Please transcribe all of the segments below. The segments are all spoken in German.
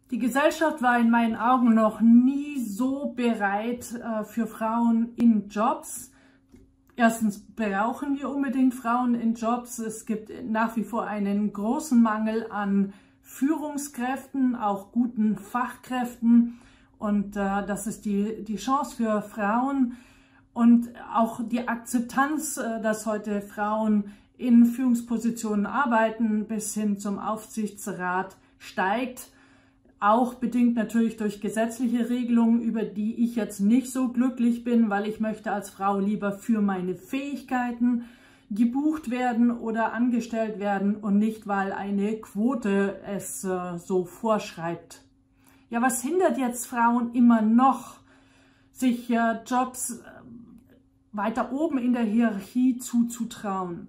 Die Gesellschaft war in meinen Augen noch nie so bereit für Frauen in Jobs. Erstens brauchen wir unbedingt Frauen in Jobs. Es gibt nach wie vor einen großen Mangel an Führungskräften, auch guten Fachkräften. Und das ist die Chance für Frauen und auch die Akzeptanz, dass heute Frauen in Führungspositionen arbeiten, bis hin zum Aufsichtsrat steigt. Auch bedingt natürlich durch gesetzliche Regelungen, über die ich jetzt nicht so glücklich bin, weil ich möchte als Frau lieber für meine Fähigkeiten gebucht werden oder angestellt werden und nicht, weil eine Quote es so vorschreibt. Ja, was hindert jetzt Frauen immer noch, sich Jobs weiter oben in der Hierarchie zuzutrauen?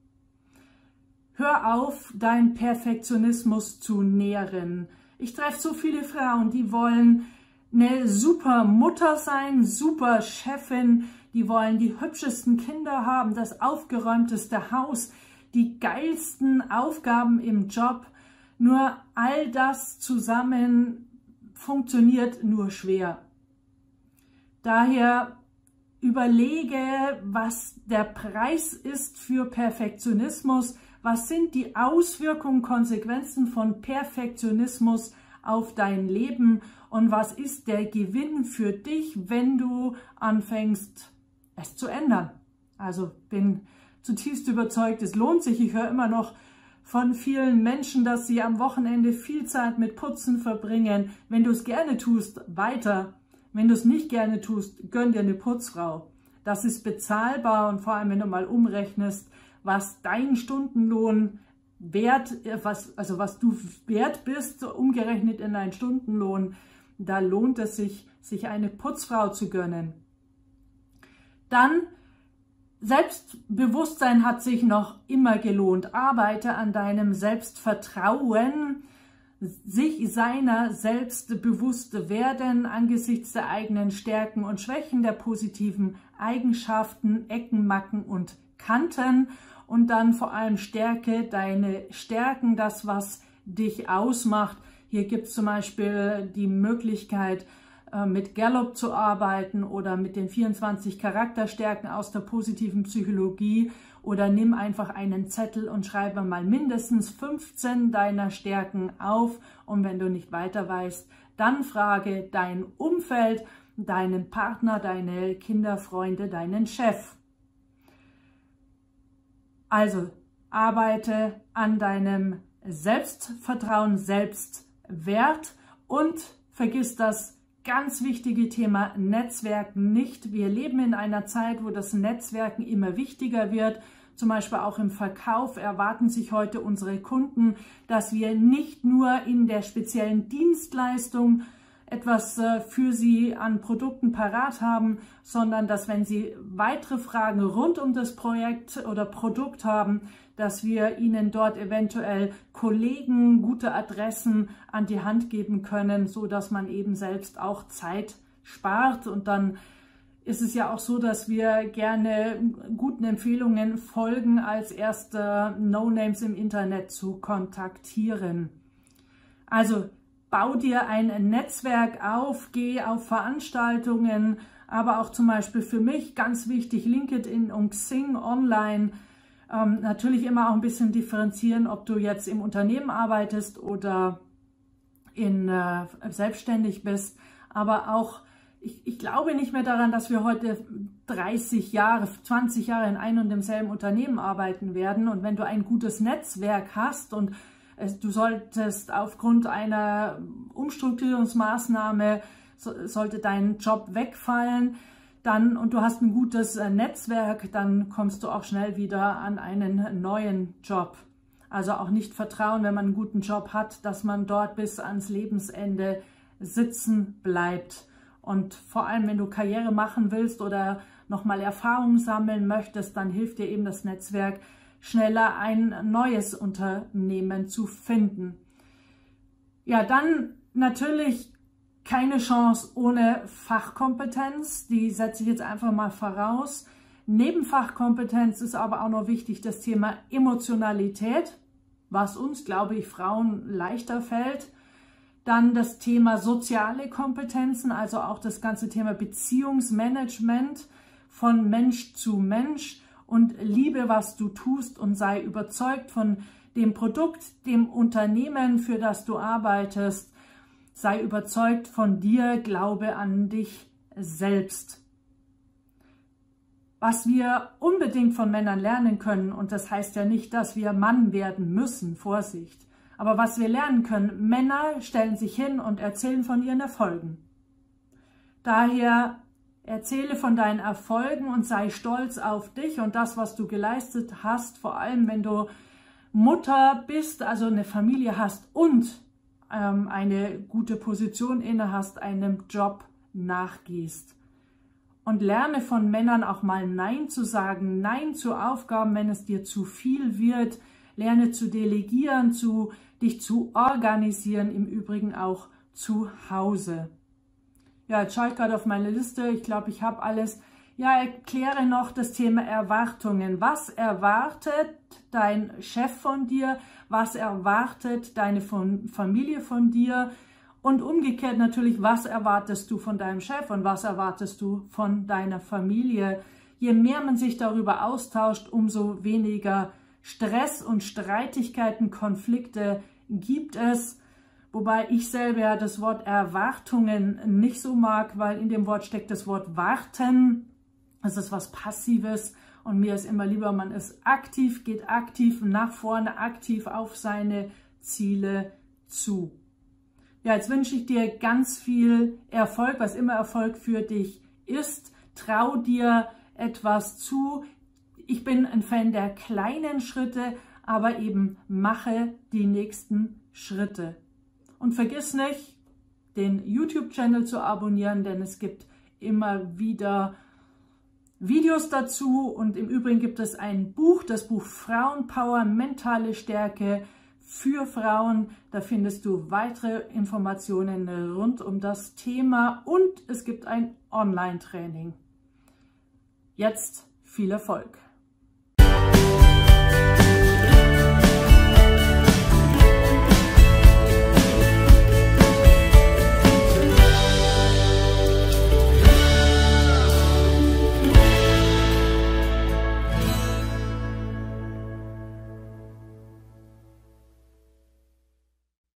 Hör auf, deinen Perfektionismus zu nähren. Ich treffe so viele Frauen, die wollen eine super Mutter sein, super Chefin, die wollen die hübschesten Kinder haben, das aufgeräumteste Haus, die geilsten Aufgaben im Job. Nur all das zusammen funktioniert nur schwer. Daher überlege, was der Preis ist für Perfektionismus. Was sind die Auswirkungen, Konsequenzen von Perfektionismus auf dein Leben und was ist der Gewinn für dich, wenn du anfängst, es zu ändern? Also bin zutiefst überzeugt, es lohnt sich. Ich höre immer noch von vielen Menschen, dass sie am Wochenende viel Zeit mit Putzen verbringen. Wenn du es gerne tust, weiter. Wenn du es nicht gerne tust, gönn dir eine Putzfrau. Das ist bezahlbar und vor allem, wenn du mal umrechnest, was dein Stundenlohn wert, was du wert bist, umgerechnet in deinen Stundenlohn, da lohnt es sich, sich eine Putzfrau zu gönnen. Dann, Selbstbewusstsein hat sich noch immer gelohnt. Arbeite an deinem Selbstvertrauen, sich seiner selbst bewusst werden angesichts der eigenen Stärken und Schwächen, der positiven Eigenschaften, Ecken, Macken und Kanten. Und dann vor allem stärke deine Stärken, das, was dich ausmacht. Hier gibt es zum Beispiel die Möglichkeit, mit Gallup zu arbeiten oder mit den 24 Charakterstärken aus der positiven Psychologie. Oder nimm einfach einen Zettel und schreibe mal mindestens 15 deiner Stärken auf. Und wenn du nicht weiter weißt, dann frage dein Umfeld, deinen Partner, deine Kinder, Freunde, deinen Chef. Also arbeite an deinem Selbstvertrauen, Selbstwert und vergiss das ganz wichtige Thema Netzwerken nicht. Wir leben in einer Zeit, wo das Netzwerken immer wichtiger wird. Zum Beispiel auch im Verkauf erwarten sich heute unsere Kunden, dass wir nicht nur in der speziellen Dienstleistung etwas für sie an Produkten parat haben, sondern dass, wenn sie weitere Fragen rund um das Projekt oder Produkt haben, dass wir ihnen dort eventuell Kollegen, gute Adressen an die Hand geben können, so dass man eben selbst auch Zeit spart. Und dann ist es ja auch so, dass wir gerne guten Empfehlungen folgen, als erste No-Names im Internet zu kontaktieren. Also bau dir ein Netzwerk auf, geh auf Veranstaltungen, aber auch zum Beispiel für mich ganz wichtig, LinkedIn und Xing online. Natürlich immer auch ein bisschen differenzieren, ob du jetzt im Unternehmen arbeitest oder selbstständig bist. Aber auch, ich glaube nicht mehr daran, dass wir heute 30 Jahre, 20 Jahre in einem und demselben Unternehmen arbeiten werden. Und wenn du ein gutes Netzwerk hast und du solltest aufgrund einer Umstrukturierungsmaßnahme, sollte dein Job wegfallen, und du hast ein gutes Netzwerk, dann kommst du auch schnell wieder an einen neuen Job. Also auch nicht vertrauen, wenn man einen guten Job hat, dass man dort bis ans Lebensende sitzen bleibt. Und vor allem, wenn du Karriere machen willst oder nochmal Erfahrung sammeln möchtest, dann hilft dir eben das Netzwerk, schneller ein neues Unternehmen zu finden. Ja, dann natürlich keine Chance ohne Fachkompetenz, die setze ich jetzt einfach mal voraus. Neben Fachkompetenz ist aber auch noch wichtig das Thema Emotionalität, was uns, glaube ich, Frauen leichter fällt. Dann das Thema soziale Kompetenzen, also auch das ganze Thema Beziehungsmanagement von Mensch zu Mensch, und liebe, was du tust und sei überzeugt von dem Produkt, dem Unternehmen, für das du arbeitest. Sei überzeugt von dir, glaube an dich selbst. Was wir unbedingt von Männern lernen können, und das heißt ja nicht, dass wir Mann werden müssen, Vorsicht, aber was wir lernen können, Männer stellen sich hin und erzählen von ihren Erfolgen. Daher erzähle von deinen Erfolgen und sei stolz auf dich und das, was du geleistet hast, vor allem wenn du Mutter bist, also eine Familie hast und eine gute Position inne hast, einem Job nachgehst. Und lerne von Männern auch mal Nein zu sagen, Nein zu Aufgaben, wenn es dir zu viel wird. Lerne zu delegieren, dich zu organisieren, im Übrigen auch zu Hause. Ja, jetzt schaue ich gerade auf meine Liste. Ich glaube, ich habe alles. Ja, erkläre noch das Thema Erwartungen. Was erwartet dein Chef von dir? Was erwartet deine Familie von dir? Und umgekehrt natürlich, was erwartest du von deinem Chef und was erwartest du von deiner Familie? Je mehr man sich darüber austauscht, umso weniger Stress und Streitigkeiten, Konflikte gibt es. Wobei ich selber ja das Wort Erwartungen nicht so mag, weil in dem Wort steckt das Wort warten. Das ist was Passives und mir ist immer lieber, man ist aktiv, geht aktiv nach vorne, aktiv auf seine Ziele zu. Ja, jetzt wünsche ich dir ganz viel Erfolg, was immer Erfolg für dich ist. Trau dir etwas zu. Ich bin ein Fan der kleinen Schritte, aber eben mache die nächsten Schritte. Und vergiss nicht, den YouTube-Channel zu abonnieren, denn es gibt immer wieder Videos dazu. Und im Übrigen gibt es ein Buch, das Buch Frauenpower, mentale Stärke für Frauen. Da findest du weitere Informationen rund um das Thema und es gibt ein Online-Training. Jetzt viel Erfolg!